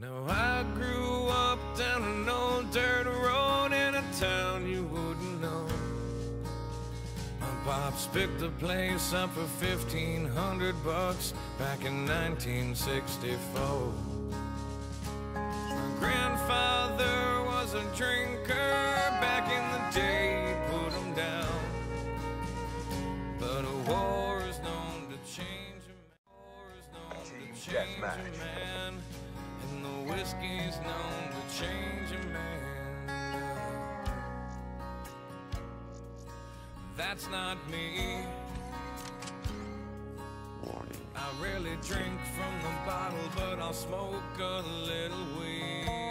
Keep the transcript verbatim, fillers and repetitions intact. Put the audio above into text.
Now I grew up down an old dirt road in a town you wouldn't know. My pops picked the place up for fifteen hundred bucks back in nineteen sixty-four. My grandfather was a drinker back in the day, he put him down. But a war is known to change a man. War is known to change a man. And the whiskey's known to change a man. That's not me. Warning. I rarely drink from the bottle, but I'll smoke a little weed.